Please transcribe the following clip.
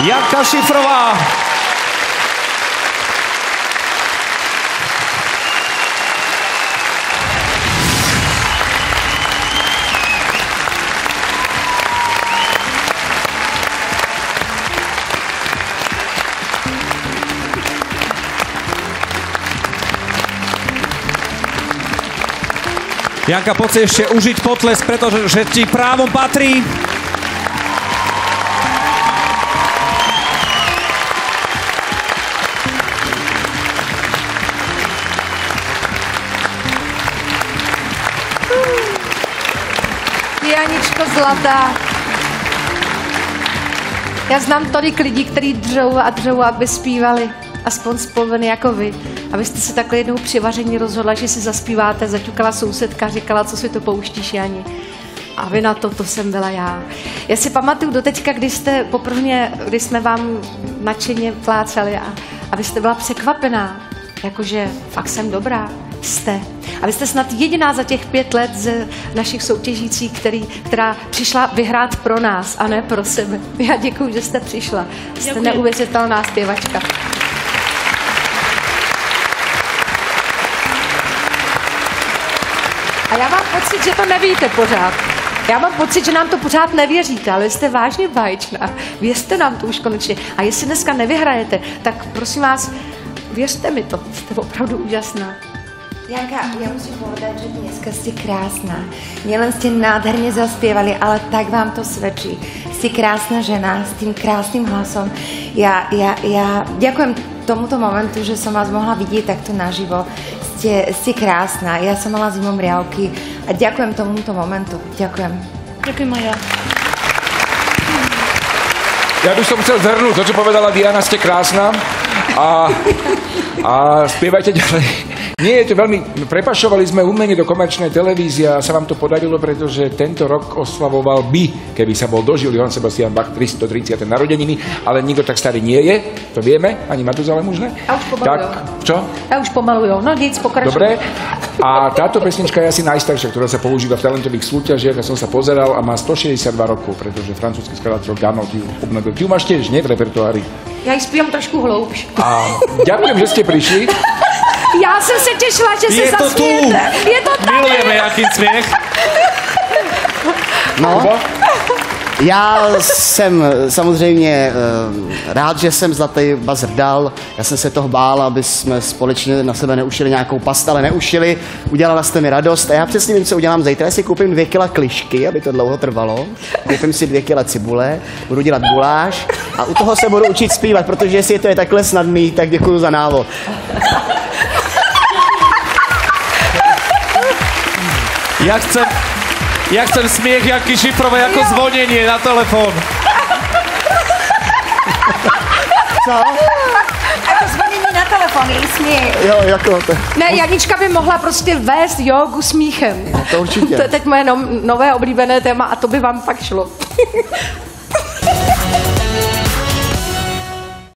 Janka Šifrová. Janka, poď si ešte užiť potles, pretože ti právom patrí. Janičko zlatá. Já znám tolik lidí, kteří dřou, aby zpívali aspoň spolveny jako vy. Abyste se takhle jednou při vaření rozhodla, že si zaspíváte, zaťukala sousedka, říkala, co si to pouštíš, Jani. A vy na to jsem byla já. Já si pamatuju doteďka, když jsme vám nadšeně plácali a vy jste byla překvapená, jakože fakt jsem dobrá. Jste. A vy jste snad jediná za těch 5 let z našich soutěžících, která přišla vyhrát pro nás a ne pro sebe. Já děkuju, že jste přišla. Jste neuvěřitelná zpěvačka. A já mám pocit, že to nevíte pořád. Já mám pocit, že nám to pořád nevěříte, ale jste vážně báječná. Věřte nám to už konečně. A jestli dneska nevyhrajete, tak prosím vás, věřte mi to. Jste opravdu úžasná. Janka, ja musím povedať, že dneska ste krásna. Nielen ste nádherne zaspievali, ale tak vám to svedčí. Ste krásna žena s tým krásnym hlasom. Ja ďakujem tomuto momentu, že som vás mohla vidieť takto naživo. Ste krásna. Ja som mala zimomriavky a ďakujem tomuto momentu. Ďakujem. Ďakujem aj ja. Ja by som chcel zhrnúť to, čo povedala Diana, ste krásna a spievajte ďalej. Nie, je to veľmi... Prepašovali sme umenie do komerčnej televízie a sa vám to podarilo, pretože tento rok oslavoval by, keby sa bol dožil Johann Sebastian Bach 330. narodeniny, ale nikto tak starý nie je, to vieme, ani Matuzalem už ne. A už pomalujú. Tak, čo? A už pomalujú, no nic, pokračuj. Dobre, a táto pesnička je asi najstaršia, ktorá sa používa v talentových súťažiach, ja som sa pozeral a má 162 rokov, pretože francúzsky skladateľ Gano ju obnovil. Ty ju máš tiež, nie, v repertoári? Ja ji zpívám trošku hloubš. A ďakujem, že ste prišli. Já jsem se těšila, že se zasmějete. Je to tady. Milujeme Jankin směch. No, já jsem samozřejmě rád, že jsem Zlatý Buzzer dal. Já jsem se toho bál, aby jsme společně na sebe neušili nějakou past, ale neušili. Udělala jste mi radost a já přesně vím, co udělám zítra. Já si koupím 2 kila klišky, aby to dlouho trvalo. Koupím si 2 kila cibule, budu dělat guláš a u toho se budu učit zpívat, protože jestli to je takhle snadný, tak děkuju za návod. Ja chcem smiech Janky Šifrovej jako zvonenie na telefon. Co? Ako zvonení na telefon, její smiech. Jo, jako to. Ne, Janička by mohla prostě vést jogu smíchem. To určitě. To je teď moje nové oblíbené téma a to by vám fakt šlo.